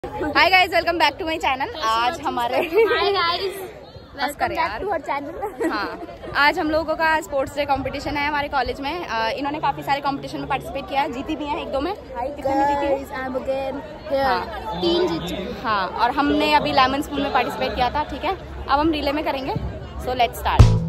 Hi guys, welcome back to my channel. आज हमारे hi guys, welcome back to our channel. हाँ, आज हम लोगों का स्पोर्ट्स डे कंपटीशन है हमारे कॉलेज में। इन्होंने काफी सारे कंपटीशन में पार्टिसिपेट किया है, जीती भी है एक दो में। तीन जीत चुकी। हाँ, और हमने अभी लेमन स्पून में पार्टिसिपेट किया था। ठीक है, अब हम रिले में करेंगे, सो लेट्स स्टार्ट।